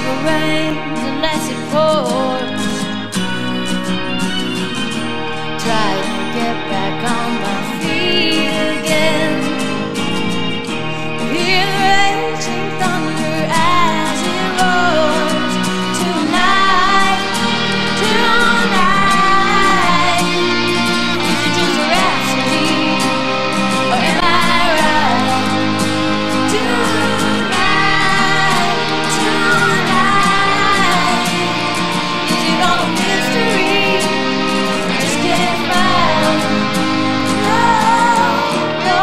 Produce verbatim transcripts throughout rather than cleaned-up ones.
it rains unless it pours. Trying to get back on my feet again. Hear the raging thunder as it roars. Tonight, tonight, is it just a rhapsody, or am I right? Tonight, tonight, is it all a mystery? Just can't find no, no.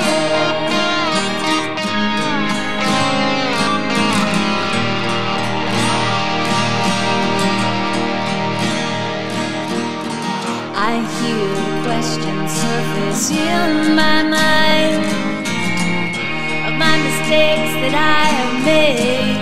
I hear the questions surface in my mind of my mistakes that I have made.